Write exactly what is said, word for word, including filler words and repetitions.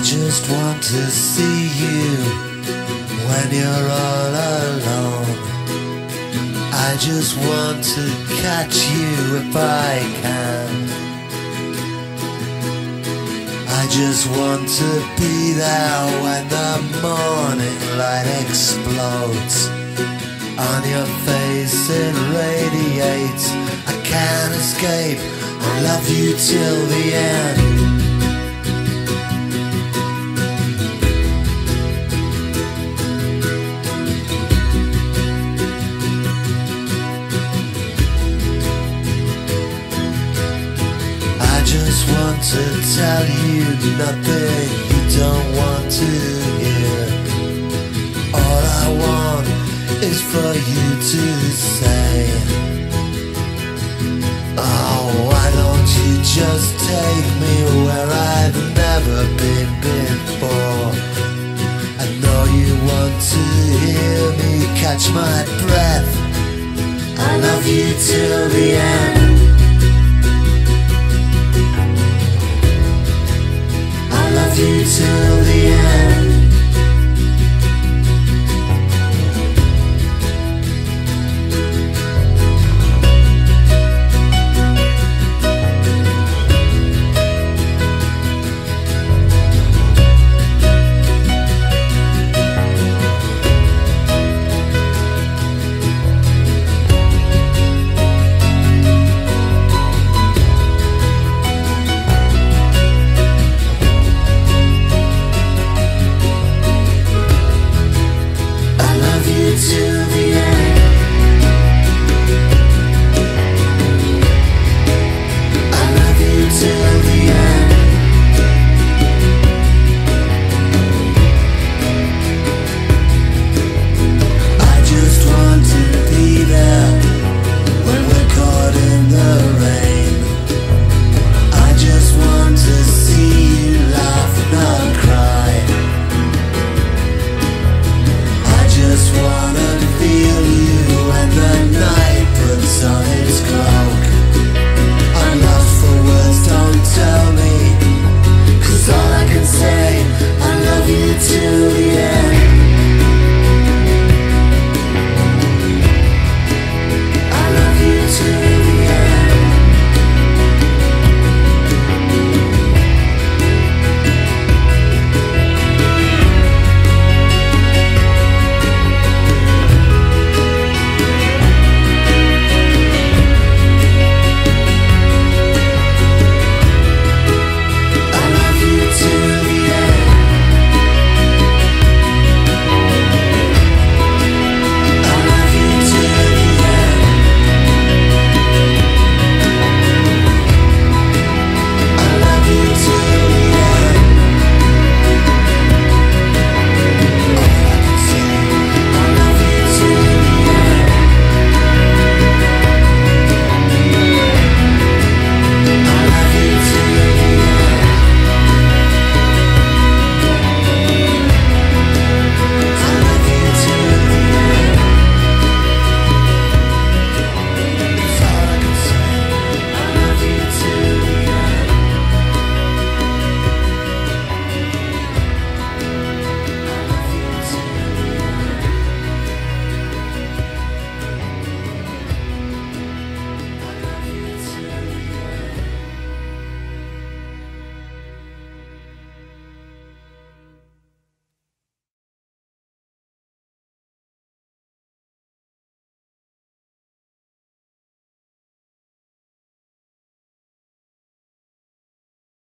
just want to see you when you're all alone. I just want to catch you if I can. I just want to be there when the morning light explodes. On your face it radiates. I can't escape. I love you till the end. I just want to tell you nothing you don't want to hear. All I want is for you to say, oh, why don't you just take me where I've never been before? I know you want to hear me catch my breath. I love you till the end. I love you till the